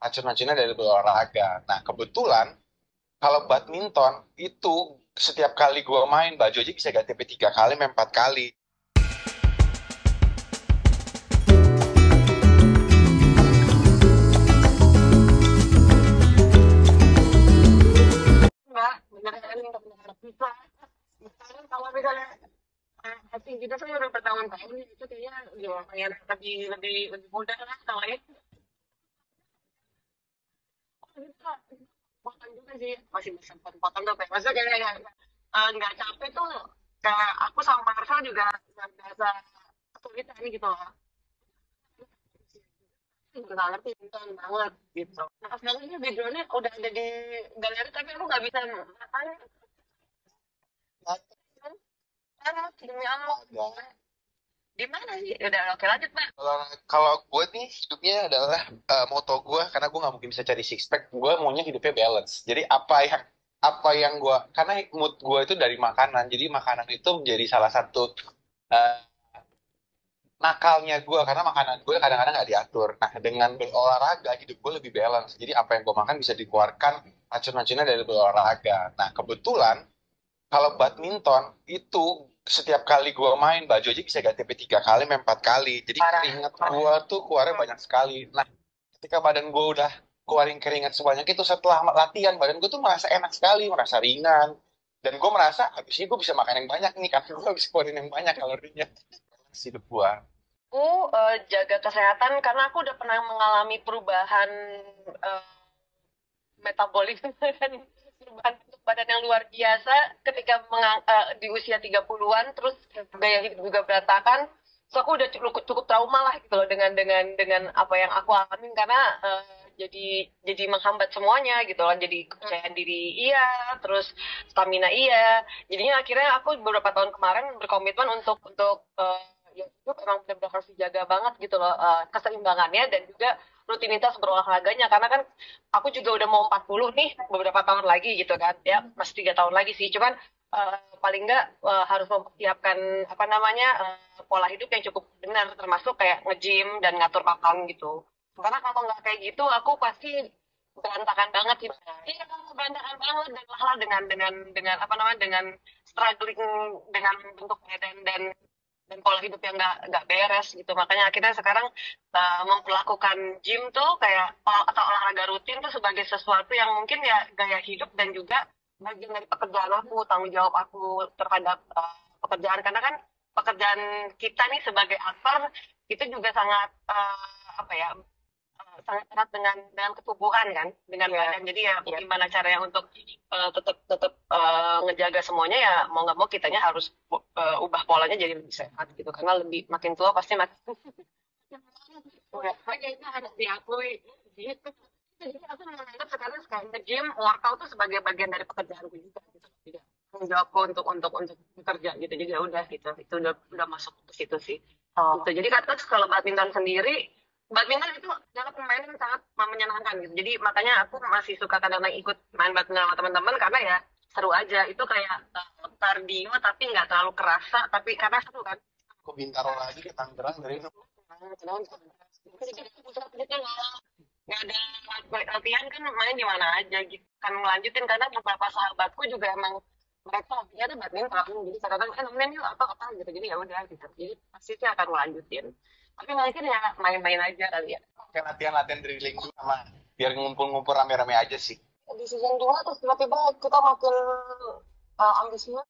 racun-racunnya dari olahraga. Nah, kebetulan kalau badminton itu setiap kali gue main baju aja bisa ganti sampai 3 kali, sampai 4 kali. Enggak, beneran bener-bener bisa. Misalnya kalau misalnya acting kita kan udah bertahun-tahun itu kayaknya ya kayak lebih mudah lah kalau ya. Oh, bisa. Potong juga sih, masih bisa potong tuh kayak maksudnya kayak nggak capek tuh kayak aku sama Marcel juga nggak biasa kesulitan gitu loh. Nggak ngerti nonton banget gitu. Nah sekarang ini backgroundnya udah ada di galeri tapi aku nggak bisa makanya karena demi Allah di mana sih? Udah oke lanjut Pak. Kalau kalau gue nih hidupnya adalah moto gue, karena gue nggak mungkin bisa cari six pack. Gue maunya hidupnya balance. Jadi apa yang gue, karena mood gue itu dari makanan. Jadi makanan itu menjadi salah satu eh, nakalnya gue, karena makanan gue kadang-kadang nggak diatur. Nah, dengan berolahraga hidup gue lebih balance. Jadi apa yang gue makan bisa dikeluarkan racun-racunnya dari berolahraga. Nah, kebetulan kalau badminton itu setiap kali gue main baju aja bisa ganti sampai 3 kali, sampai 4 kali. Jadi Parah. keringat gue tuh keluarnya banyak sekali. Nah, ketika badan gue udah keluarin keringat sebanyak itu setelah latihan, badan gue tuh merasa enak sekali, merasa ringan. Dan gue merasa habis ini gue bisa makan yang banyak nih karena gue bisa keluarin yang banyak kalorinya. Hidup gue. Aku jaga kesehatan karena aku udah pernah mengalami perubahan eh, metabolisme dan perubahan bentuk badan yang luar biasa ketika di usia 30-an terus gaya hidup juga berantakan. So aku udah cukup trauma lah gitu loh dengan apa yang aku alamin karena jadi menghambat semuanya gitu kan. Jadi kepercayaan diri iya, terus stamina iya. Jadinya akhirnya aku beberapa tahun kemarin berkomitmen untuk ya hidup emang benar-benar harus dijaga banget gitu loh keseimbangannya dan juga rutinitas berolahraganya karena kan aku juga udah mau 40 nih beberapa tahun lagi gitu kan ya masih 3 tahun lagi sih cuman paling nggak harus mempersiapkan apa namanya pola hidup yang cukup benar termasuk kayak nge-gym dan ngatur makan gitu karena kalau nggak kayak gitu aku pasti berantakan banget sih iya berantakan banget dan malah dengan apa namanya dengan struggling dengan bentuk badan dan pola hidup yang nggak beres gitu makanya akhirnya sekarang memperlakukan gym tuh kayak atau olahraga rutin tuh sebagai sesuatu yang mungkin ya gaya hidup dan juga bagian dari pekerjaan aku tanggung jawab aku terhadap pekerjaan karena kan pekerjaan kita nih sebagai aktor itu juga sangat apa ya sangat erat dengan ketubuhan kan dengan badan jadi ya gimana caranya untuk tetap tetap ngejaga semuanya ya mau nggak mau kitanya harus ubah polanya jadi lebih sehat gitu karena lebih makin tua pasti makin makanya itu harus diakui gitu jadi aku menganggap sekarang nge-gym workout tuh sebagai bagian dari pekerjaanku juga gitu tidak tanggung jawabku untuk bekerja gitu jadi ya udah gitu itu udah masuk ke situ sih gitu jadi kata kalau badminton sendiri badminton itu adalah permainan yang sangat menyenangkan gitu jadi makanya aku masih suka kadang-kadang ikut main badminton sama teman-teman karena ya seru aja itu kayak kardio tapi nggak terlalu kerasa tapi karena seru kan. Ke Bintaro lagi ke Tangerang dari Nggak ada latihan kan main di mana aja gitu kan melanjutin karena beberapa sahabatku juga emang mereka latihan tuh badminton jadi kadang-kadang main yuk apa gitu jadi ya udah gitu jadi pasti sih akan melanjutin tapi mungkin ya main-main aja kali ya kayak latihan-latihan drilling dulu sama biar ngumpul-ngumpul rame-rame aja sih. di season 2 terus tiba-tiba kita makin ambisius